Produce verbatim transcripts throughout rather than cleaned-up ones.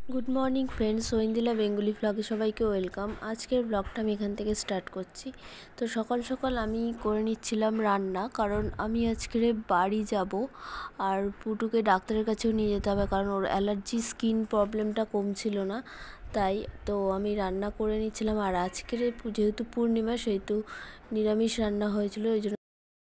Good morning friends, ওয়েন্দিলা Bengali ব্লগে সবাইকে ওয়েলকাম। আজকের ব্লগটা আমি এখান থেকে স্টার্ট করছি। তো সকাল সকাল আমি করে নিচ্ছিলাম রান্না, কারণ আমি আজকে বাড়ি যাব আর পুটুকে ডাক্তারের কাছেও নিয়ে যেতে হবে, কারণ ওর অ্যালার্জি স্কিন প্রবলেমটা কমছিল না। তাই তো আমি রান্না করে নিচ্ছিলাম। আর আজকের যেহেতু পূর্ণিমা, সেহেতু নিরামিষ রান্না হয়েছিল, ওই জন্য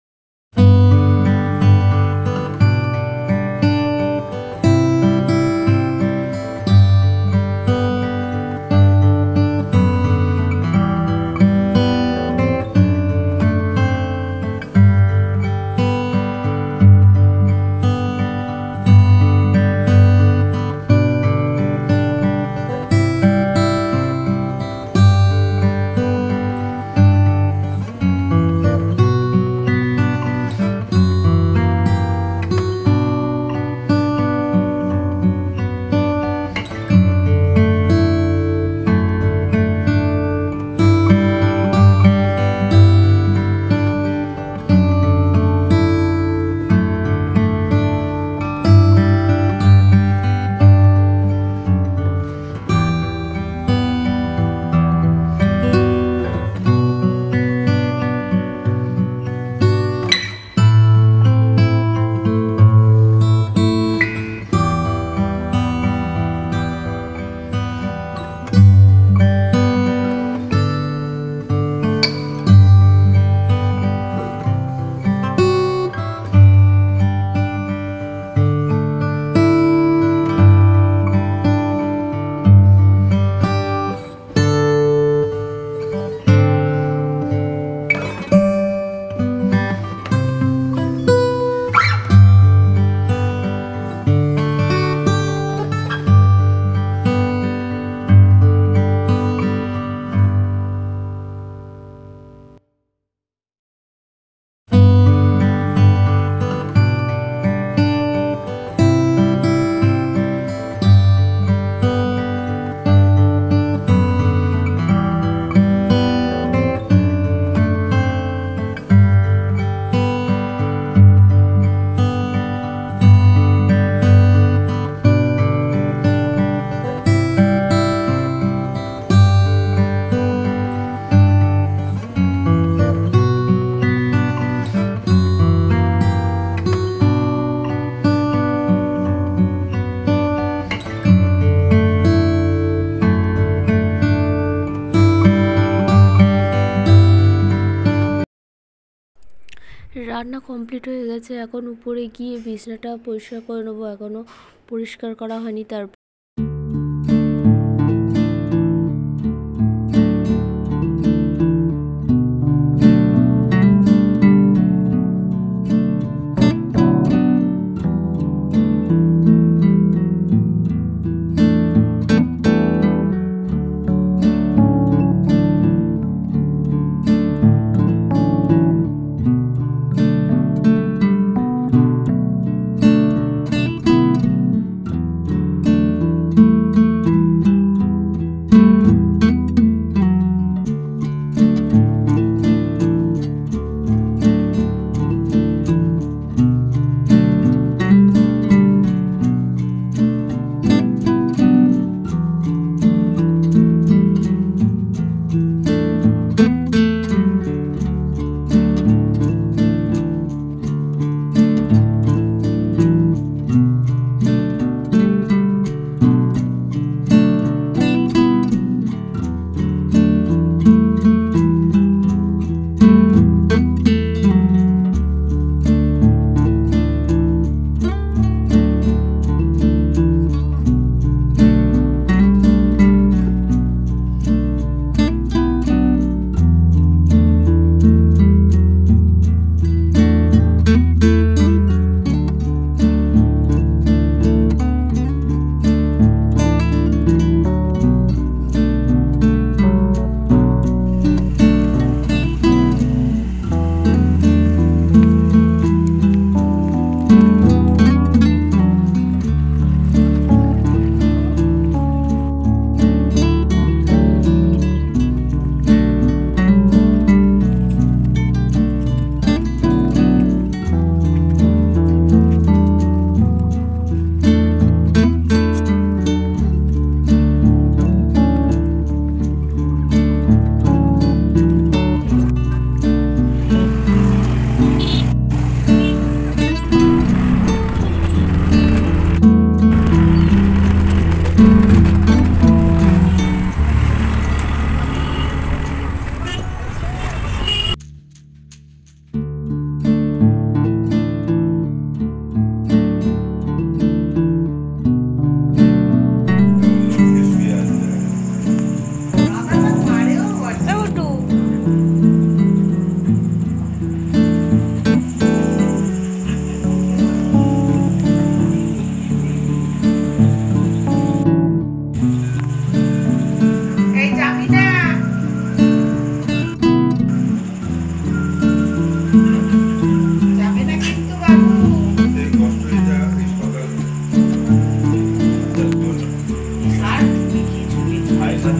রান্না কমপ্লিট হয়ে গেছে। এখন উপরে গিয়ে বিছনাটা পরিষ্কার করে নেবো, এখনও পরিষ্কার করা হয়নি। তার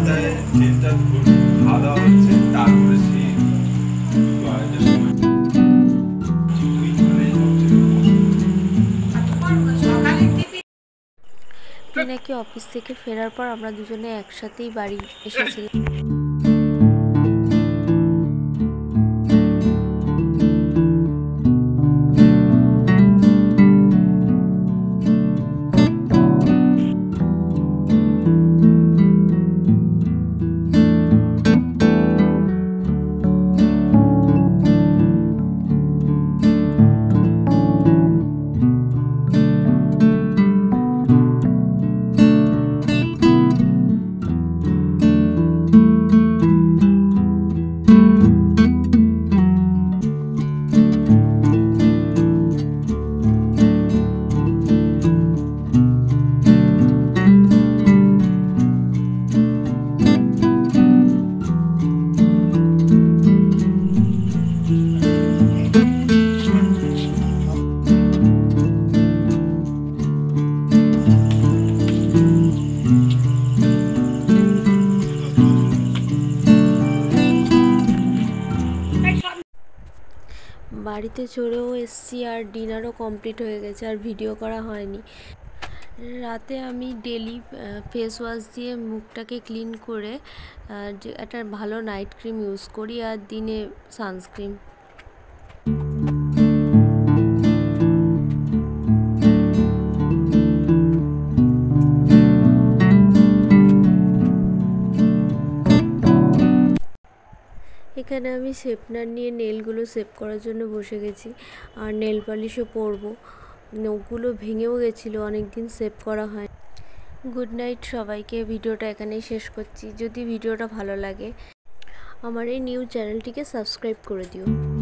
রাস্তায় ট্রেনটা খাওয়া দাওয়া হচ্ছে, তারপরে সেই নাকি অফিস থেকে ফেরার পর আমরা দুজনে একসাথেই বাড়ি এসেছিলাম। বাড়িতে চড়েও এসছি আর ডিনারও কমপ্লিট হয়ে গেছে, আর ভিডিও করা হয়নি। রাতে আমি ডেলি ফেস ওয়াশ দিয়ে মুখটাকে ক্লিন করে একটা ভালো নাইট ক্রিম ইউজ করি, আর দিনে সানস্ক্রিন। এখানে আমি শেপনার নিয়ে নেলগুলো শেপ করার জন্য বসে গেছি, আর নেল পলিশও পরবো। নখগুলো ভেঙেও গেছিলো, অনেক দিন শেপ করা হয়। গুড নাইট সবাইকে, ভিডিওটা এখানেই শেষ করছি। যদি ভিডিওটা ভালো লাগে আমার এই নিউ চ্যানেলটিকে সাবস্ক্রাইব করে দিও।